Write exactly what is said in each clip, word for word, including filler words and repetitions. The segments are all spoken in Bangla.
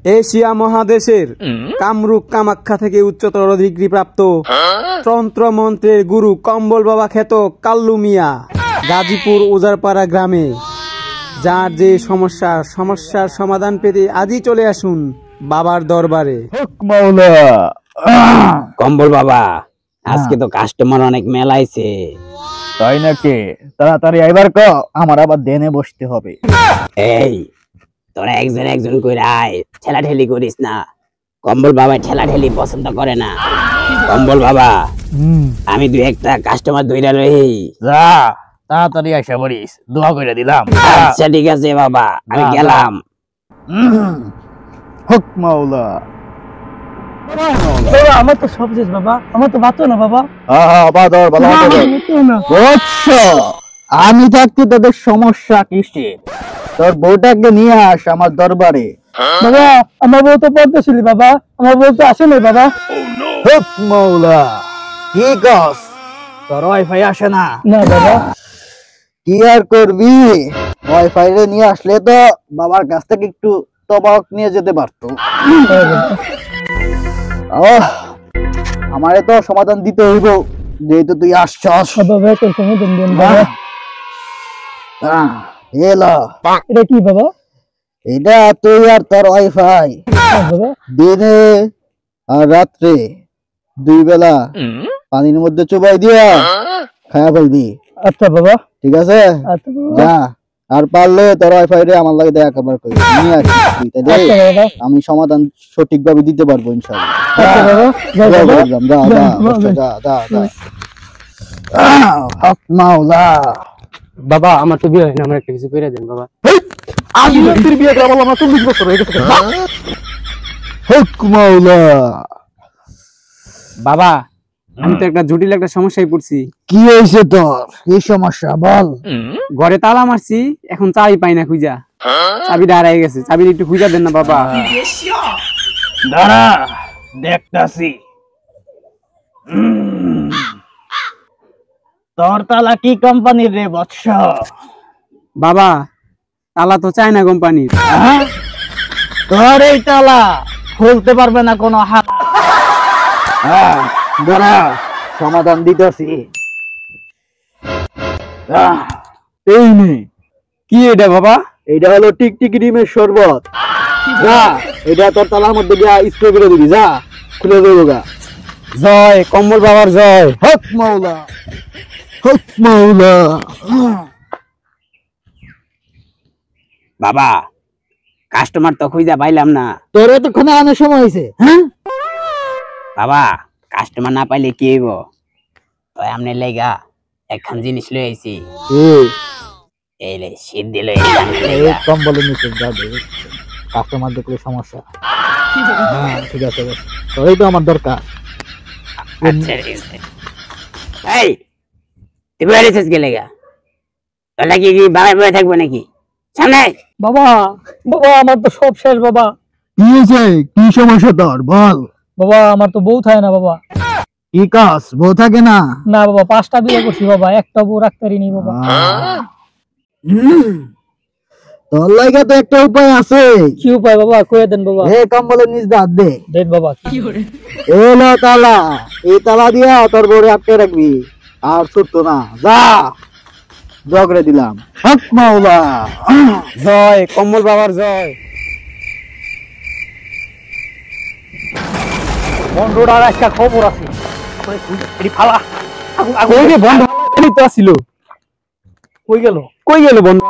এশিয়া মহাদেশের কামরূপ কামাখ্যা থেকে উচ্চতর ডিগ্রি প্রাপ্ত তন্ত্র মন্ত্রের গুরু কম্বল বাবা খ্যাত কাল্লু মিয়া গাজীপুর উজারপাড়া গ্রামে। যার যে সমস্যা সমস্যার সমাধান পেতে আজই চলে আসুন বাবার দরবারে। কম্বল বাবা, আজকে তো কাস্টমার অনেক মেলাইছে। তাই নাকি? তাড়াতাড়ি আইবার ক, আমার আবার দেনে বসতে হবে। এই তোরা একজন একজন করে আয়, ঠেলাঠেলি করিস না। কম্বল বাবা ঠেলাঠেলি পছন্দ করে না। কম্বল বাবা, আমি দুই একটা কাস্টমার ধইরা লই। যা তাড়াতাড়ি আইসা পড়িস, দোয়া করে দিলাম। আচ্ছা ঠিক আছে বাবা, আমি গেলাম। হক মাওলা। বাবা আমার তো সব শেষ বাবা, আমার তো বাঁচো না বাবা। আমি থাকতে তোদের সমস্যা কিসের? তোর বউটাকে নিয়ে আস আমার দরবারে। বাবা আমার বউ তো পদ্মশীলী বাবা, আমার বউ তো আসে নাই বাবা। হক মাওলা। কি কস? তোর ওয়াইফাই আসে না? না বাবা। কি আর করবি, ওয়াইফাই রে নিয়ে আসলে তো বাবার কাছ থেকে একটু তবাক নিয়ে যেতে পারতো। আমারে তো সমাধান দিতে হইব, যেহেতু তুই আসছস। এটা কি বাবা? এটা তুই আর তোর ওয়াইফাই দিনে আর রাত্রে দুই বেলা পানির মধ্যে চুবাই দিয়া খায়া ফেলবি। আচ্ছা বাবা ঠিক আছে? যা, আর পারলে তোর ওয়াইফাই রে আমার লাগে দেখা খবর করি নিয়ে আসবি, আমি সমাধান সঠিকভাবে দিতে পারবো ইনশাআল্লাহ। আচ্ছা বাবা, যা যা যা যা যা। হক মাওলা। বাবা আমার তো বিয়ে হয় না, আমার একটা কিছু করে দেন বাবা। আজ তোর বিয়ে করা বললাম না, চল্লিশ বছর হয়ে গেছে। হক মাওলা। বাবা আমি তো একটা জটিল একটা সমস্যায় পড়ছি। কি হয়েছে তোর? কি সমস্যা বল। ঘরে তালা মারছি, এখন চাবি পাই না খুঁজা। চাবিটা হারাই গেছে, চাবি একটু খুঁজা দেন না বাবা। দাঁড়া দেখতাছি। তোর তালা কি কোম্পানির রে বৎস? বাবা তালা তো চায়না কোম্পানির। তোর এই তালা খুলতে পারবে না কোনো হাত। হ্যাঁ দাঁড়া, সমাধান দিতেছি। এই নে। কি এটা বাবা? এটা হলো টিকটিকি ডিমের শরবত। যা এটা তোর তালার মধ্যে গিয়া স্প্রে করে দিবি, যা খুলে দেবো গা। জয় কম্বল বাবার জয়। হক মাওলা। হক মাওলা। বাবা কাস্টমার তো খুঁজা পাইলাম না। তোর এতক্ষণে আনার সময় হয়েছে? হ্যাঁ বাবা কাস্টমার না পাইলে কি হইব? তাই আমনে লেগা একখান জিনিস লই আইছি। এই লে শীত দিল কম্বলের নিচে যাবে, কাস্টমার দেখলে সমস্যা। হ্যাঁ ঠিক আছে, তোরই তো আমার দরকার। আচ্ছা এই তুই বাইরে শেষ গেলে গা, তাহলে কি বাবাই বয়ে থাকবো নাকি? সামনে বাবা। বাবা আমার তো সব শেষ বাবা। কি হয়েছে? কি সমস্যা তোর বল। বাবা আমার তো বউ থাকে না বাবা। কি কাজ? বউ থাকে না? না বাবা, পাঁচটা বিয়ে করছি বাবা, একটা বউ রাখতে পারিনি বাবা। তোর লাগে তো একটা উপায় আছে। কি উপায় বাবা? কয়ে দেন বাবা। এ কম্বলের নিচ দিয়ে হাত দে। দেন বাবা। এলো তালা, এই তালা দিয়া তোর বউরে আটকে রাখবি, আর ছুটতো না। যা দোয়া করে দিলাম। হক মাওলা। জয় কম্বল বাবার জয়। বন্ধুটার একটা খবর আছে। ফালা বন্ধ তো আসছিল। কই গেল? কই গেল বন্ধু?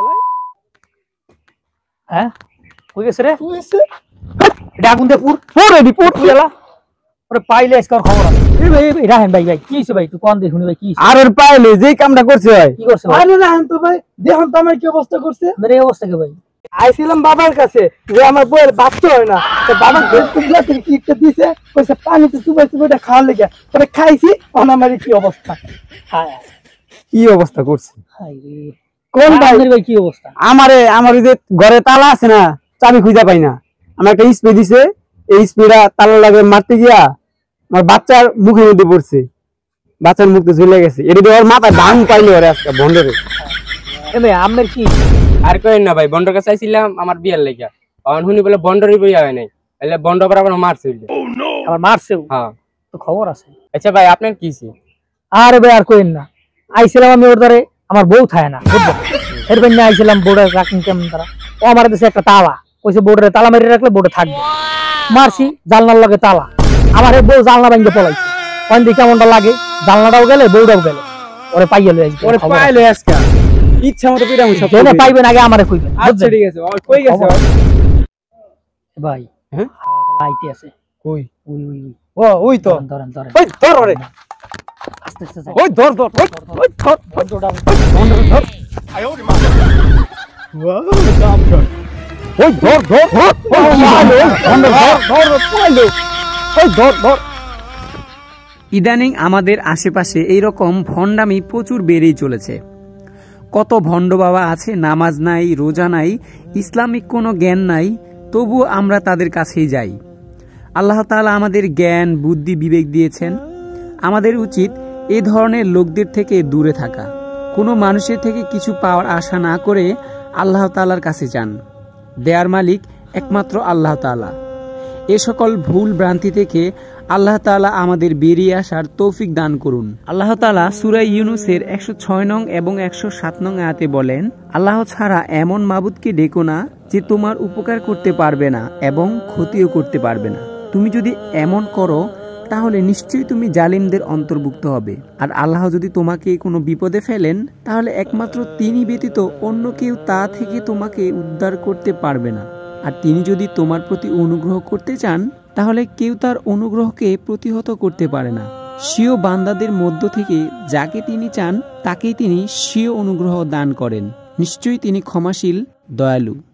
হ্যাঁ কই গেছে রে? এটা আগুন দিয়ে পুর পুর এডি পুর গেলা। ওরে পাইলে আজকার খবর আছে। এই ভাই এই রাহেন ভাই ভাই কি হইছে ভাই? তুই কোন দেখুনি ভাই কি হইছে? আর ওর পাইলে যেই কামটা করছে ভাই। কি করছে? আরে রাহেন তো ভাই, দেখুন তো আমার কি অবস্থা করছে। মেরে অবস্থা কে ভাই? আইছিলাম বাবার কাছে যে আমার বউয়ের বাচ্চা হয় না, তো বাবা দুধলা থেকে কি একটা দিছে, কইছে পানিতে চুবাই চুবাইটা খাওয়া লেগে। পরে খাইছি, এখন আমার কি অবস্থা। হায় কি অবস্থা করছে। হায় রে। কোন ভাই? ভাই কি অবস্থা? আমারে আমার যে ঘরে তালা আছে না, চাবি খুঁজা পাই না। আমার একটা স্প্রে দিছে, এই স্প্রেটা তালা লাগে মারতে গিয়া আমার বাচ্চার মুখের মধ্যে পড়ছে, বাচ্চার মুখে ঝুলে গেছে। এটা দিয়ে ওর মাথায় দাম পাইলে ওরে আজকে বন্ধরে। এমে আমের কি আর করেন না ভাই, বন্ডর কাছে চাইছিলাম আমার বিয়ার লাগিয়া, অন হুনি বলে বন্ডরই বইয়া হয় নাই। এলে বন্ধ বরাবর মারছে আবার মারছেও হ্যাঁ তো খবর আছে। আচ্ছা ভাই আপনার কি ছিল? আরে ভাই আর কইেন না, আইছিলাম আমি ওর ধরে, আমার বউ থাকে না বুঝলেন, এর জন্য আইছিলাম বউটা রাখেন কেমন তারা, ও আমার দেশে একটা তালা কইছে বউটারে তালা মেরে রাখলে বউটা থাকবে, মারছি জানলার লগে তালা, আমার এই বউ জানলা ভাঙে পলাইছে, কোন দিকে কেমনটা লাগে, জানলাটাও গেলে বউটাও গেলে, ওরে পাইয়ে লই আসবে, ওরে পাইলে আজকে ইচ্ছা মতো পিরাম সব জেনে পাইবেন আগে আমারে কইবেন। আচ্ছা ঠিক আছে, ওই কই গেছে ভাই হ্যাঁ আইতে আছে কই ওই ওই ও ওই তো ধরেন ধরেন ওই ধর ওরে আস্তে আস্তে ওই ধর ধর ওই ওই ধর বন্ধটা ধর ওই ধর ধর ইদানিং আমাদের আশেপাশে এইরকম ভণ্ডামি প্রচুর বেড়েই চলেছে। কত ভণ্ড বাবা আছে, নামাজ নাই, রোজা নাই, ইসলামিক কোনো জ্ঞান নাই, তবুও আমরা তাদের কাছেই যাই। আল্লাহ তাআলা আমাদের জ্ঞান, বুদ্ধি, বিবেক দিয়েছেন। আমাদের উচিত এ ধরনের লোকদের থেকে দূরে থাকা। কোনো মানুষের থেকে কিছু পাওয়ার আশা না করে আল্লাহ তাআলার কাছে যান। দেয়ার মালিক একমাত্র আল্লাহ তাআলা। এ সকল ভুল ভ্রান্তি থেকে আল্লাহ তাআলা আমাদের বেরিয়ে আসার তৌফিক দান করুন। আল্লাহ তাআলা সূরা ইউনূসের একশো ছয় নং এবং একশো সাত নং আয়াতে বলেন, আল্লাহ ছাড়া এমন মাবুদকে ডেকো না যে তোমার উপকার করতে পারবে না এবং ক্ষতিও করতে পারবে না। তুমি যদি এমন করো তাহলে নিশ্চয়ই তুমি জালিমদের অন্তর্ভুক্ত হবে। আর আল্লাহ যদি তোমাকে কোনো বিপদে ফেলেন তাহলে একমাত্র তিনি ব্যতীত অন্য কেউ তা থেকে তোমাকে উদ্ধার করতে পারবে না। আর তিনি যদি তোমার প্রতি অনুগ্রহ করতে চান তাহলে কেউ তার অনুগ্রহকে প্রতিহত করতে পারে না। স্বীয় বান্দাদের মধ্য থেকে যাকে তিনি চান তাকেই তিনি স্বীয় অনুগ্রহ দান করেন। নিশ্চয়ই তিনি ক্ষমাশীল, দয়ালু।